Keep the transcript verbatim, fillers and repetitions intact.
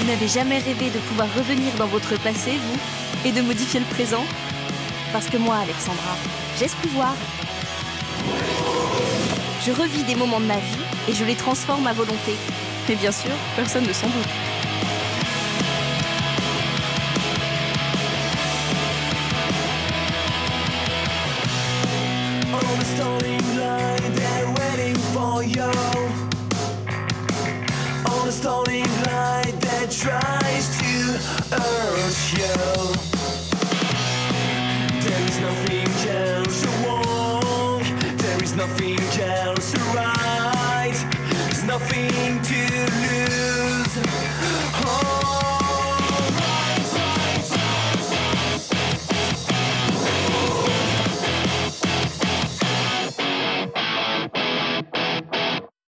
n'avez jamais rêvé de pouvoir revenir dans votre passé, vous, et de modifier le présent? Parce que moi, Alexandra, j'ai ce pouvoir. Je revis des moments de ma vie et je les transforme à volonté. Et bien sûr, personne ne s'en doute. On the starting line, they're waiting for you. On the starting line that tries to hurt you. There is nothing else to walk. There is nothing else.